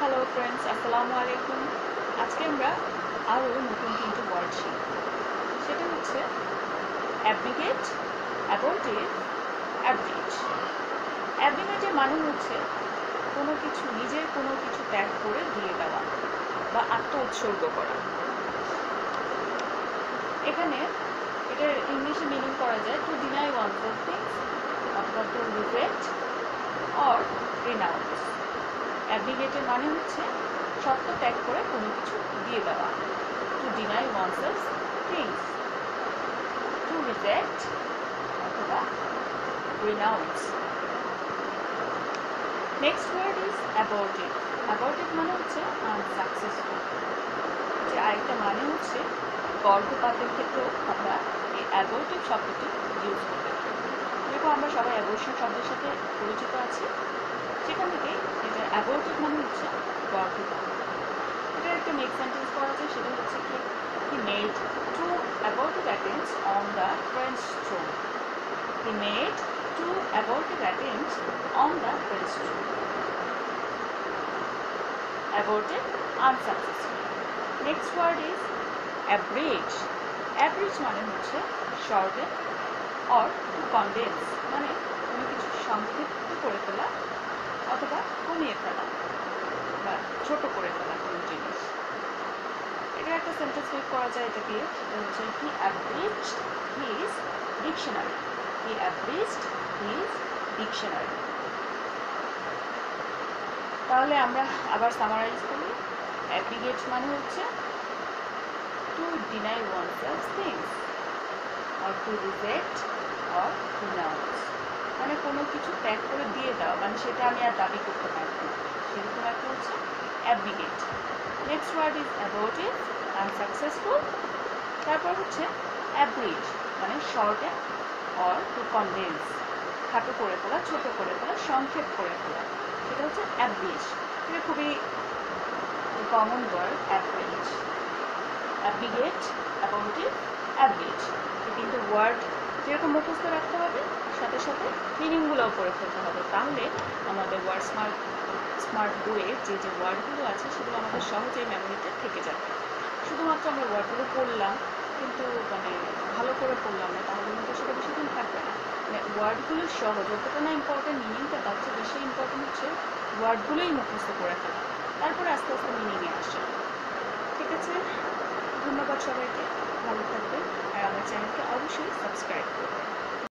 Hello friends, আসসালামু আলাইকুম। আজকে আমরা আরও নতুন তিনটি ওয়ার্ড শিখব। সেটা হচ্ছে অ্যাব্রিগেট, অ্যাবর্টিভ, অ্যাব্রিজ। অ্যাব্রিগেটের মানে হচ্ছে নিজের কোনো কিছু ত্যাগ করে দিয়ে দেওয়া বা আত্ম উৎসর্গ করা। এখানে এটার ইংলিশে মিনিং করা যায় টু ডিনাই ওয়ানসেলফ থিংস অথবা টু রিজেক্ট অর রিনাউন্স। অ্যাব্রিগেটের মানে হচ্ছে সত্য ত্যাগ করে কোনো কিছু দিয়ে দেওয়া। To deny oneself things, to reject অথবা renounce. Next word is abortive. Abortive মানে হচ্ছে আনসাকসেসফুল। যে আরেকটা মানে হচ্ছে গর্ভপাতের ক্ষেত্রেও আমরা এই অ্যাবর্টিভ শব্দটি ইউজ করতে পারি। যেরকম আমরা সবাই অ্যাবর্শন শব্দের সাথে পরিচিত আছি, সেখান থেকে এটা অ্যাবর্টিভ মানে হচ্ছে গর্ভপাত। এটার একটা নেক্সট সেন্টেন্স করা যায়, সেটা হচ্ছে কি he made two abortive attempts on the French throne. He made two abortive attempts on the French throne. Abortive, unsuccessful. Next word is abridge. Abridge মানে হচ্ছে শর্টেন অর টু কনডেন্স, মানে কোনো কিছু সংক্ষিপ্ত করে ফেলা অথবা কমিয়ে ফেলা বা ছোট করে ফেলা কোনো জিনিস। এটা একটা সেন্টেন্স মেক করা যায় এটা দিয়ে, সেটা হচ্ছে he abridged his dictionary. He abridged his dictionary. তাহলে আমরা আবার সামারাইজ করি। অ্যাব্রিগেট মানে হচ্ছে to deny oneself things or to reject or renounce, মানে কোনো কিছু ত্যাগ করে দিয়ে দাও, মানে সেটা আমি আর দাবি করতে পারবো না, সেরকম একটা হচ্ছে abrogate. Next word is abortive, unsuccessful. তারপর হচ্ছে অ্যাব্রিজ, মানে শর্টেন অর টু কনডেন্স, খাটো করে ফেলা, ছোট করে ফেলা, সংক্ষেপ করে ফেলা, সেটা হচ্ছে অ্যাব্রিজ। এটা খুবই কমন ওয়ার্ড অ্যাব্রিজ। অ্যাব্রিগেট, অ্যাবর্টিভ, অ্যাব্রিজ, এই তিনটে ওয়ার্ড যেরকম মুখস্থ রাখতে হবে, সাথে সাথে মিনিংগুলোও করে ফেলতে হবে। তাহলে আমাদের ওয়ার্ড স্মার্ট বইয়ে যে যে ওয়ার্ডগুলো আছে সেগুলো আমাদের সহজেই মেমোরিতে থেকে যাবে। শুধুমাত্র আমরা ওয়ার্ডগুলো পড়লাম কিন্তু ভালো করে পড়লাম না, তাহলে কিন্তু সেটা বেশিদিন থাকবে না। ওয়ার্ডগুলো সহ যতটা না ইম্পর্টেন্ট মিনিংটা, তার চেয়ে বেশি ইম্পর্টেন্ট হচ্ছে ওয়ার্ডগুলোই মুখস্থ করে ফেলা, তারপরে আস্তে আস্তে মিনিংয়ে আসে। ঠিক আছে, ধন্যবাদ সবাইকে, ভালো থাকবেন আর আমার চ্যানেলকে অবশ্যই সাবস্ক্রাইব করবেন।